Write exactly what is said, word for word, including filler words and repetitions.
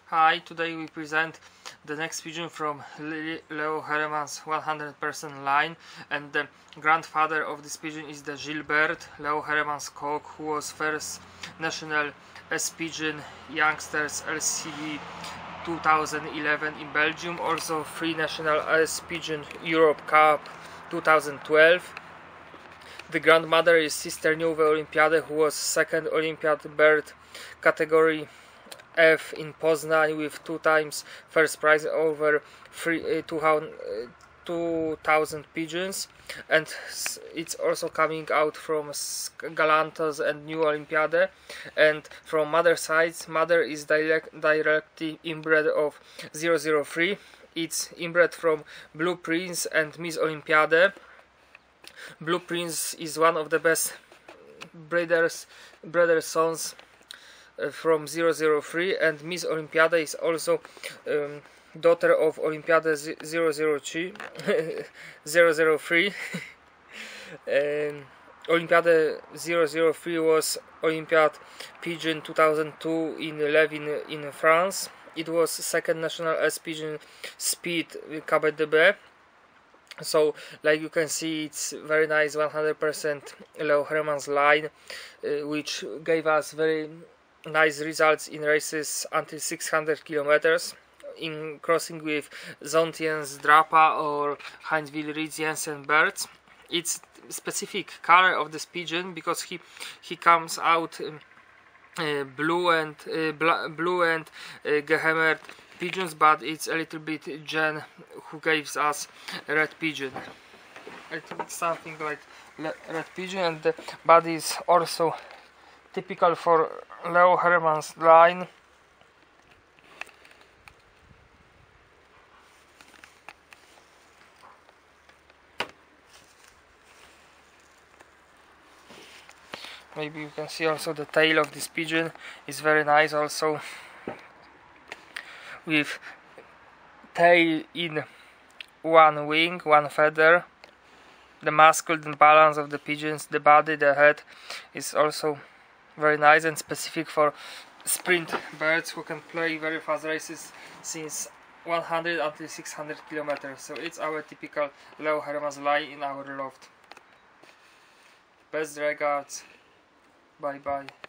Hi, today we present the next pigeon from Leo Heremans one hundred percent line, and the grandfather of this pigeon is the Gilbert Leo Heremans cock, who was first national S pigeon youngsters L C D two thousand eleven in Belgium, also free national S pigeon Europe Cup two thousand twelve. The grandmother is Sister Nouvelle Olympiade, who was second Olympiad bird category F in Poznań with two times first prize over three, uh, two thousand pigeons, and it's also coming out from Galantos and New Olympiade. And from mother side, mother is direct, directly inbred of zero zero three. It's inbred from Blue Prince and Miss Olympiade. Blue Prince is one of the best breeders, breeder sons uh, from zero zero three, and Miss Olympiade is also um, daughter of Olympiade zero zero three. zero zero three. um, Olympiade zero zero three was Olympiad Pigeon two thousand two in Levin in France. It was second national S pigeon speed Cabernet de Bay. So, like you can see, it's very nice one hundred percent Leo Heremans line, uh, which gave us very nice results in races until six hundred kilometers, in crossing with Zontien's Drapa or Heinzville Reeds Jensen birds. It's specific color of this pigeon because he he comes out um, uh, blue and uh, blue and uh, gehemmert pigeons, but it's a little bit Jen who gives us red pigeon. I think it's something like red pigeon, and the body is also typical for Leo Heremans line. Maybe you can see also the tail of this pigeon is very nice also, with tail in one wing, one feather. The masculine balance of the pigeons, the body, the head is also very nice and specific for sprint birds who can play very fast races since one hundred until six hundred kilometers. So it's our typical Leo Heremans line in our loft. Best regards. Bye bye.